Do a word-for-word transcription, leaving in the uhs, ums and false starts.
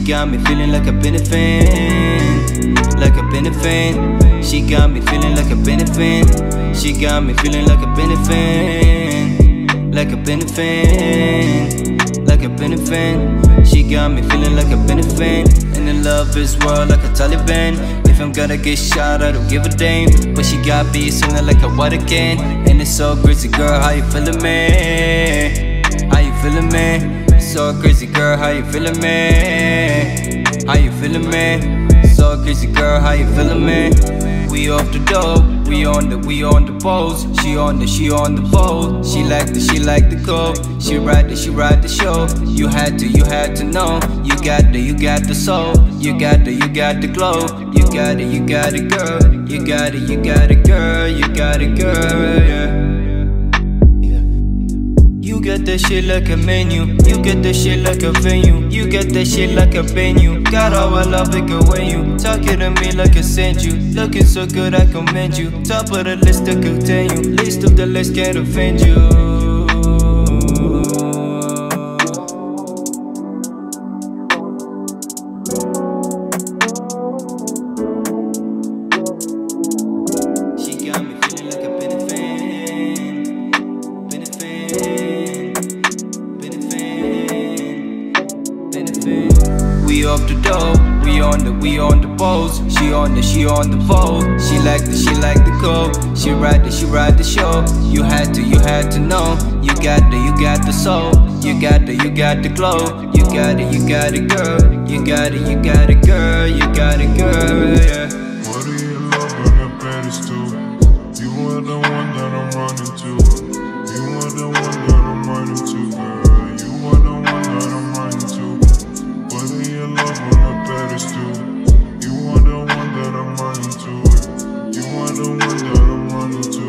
got me feeling like I've been a fan, like I've been a fan. She got me feeling like I've been a fan. She got me feeling like I've been a fan, like I've been a fan, like I've been a fan. She got me feeling like I've been a fan. In the love is world like a Taliban. If I'm gonna get shot, I don't give a damn. But she got me singing like a water can. And it's so crazy, girl, how you feeling, man? How you feeling, man? So crazy, girl, how you feeling, man? How you feeling, man? So crazy, girl, how you feeling, man? We off the dope, we on the, we on the pose. She on the, she on the pole. She like the, she like the coke. She ride the, she ride the show. You had to, you had to know. You got the, you got the soul. You got the, you got the glow. You got it, you got it, girl. You got it, you got it, girl. You got it, girl, yeah. You get that shit like a menu. You get that shit like a venue. You get that shit like a venue. Got all I love it go when you talking to me like I sent you. Looking so good I commend you. Top of the list to continue. Least of the list can't offend you. We off the dope, we on the, we on the pose. She on the, she on the pole. She like the, she like the coke. She ride the, she ride the show. You had to, you had to know. You got the, you got the soul. You got the, you got the glow. You got it, you got it, girl. You got it, you got it, girl. You got it, girl, yeah. What do you love on the pedestal? You are the one that I'm running to. You are the one that I'm running to, girl. You are the one that I'm running to. What do you love on the pedestal? You are the one that I'm running to. You are the one that I'm running to.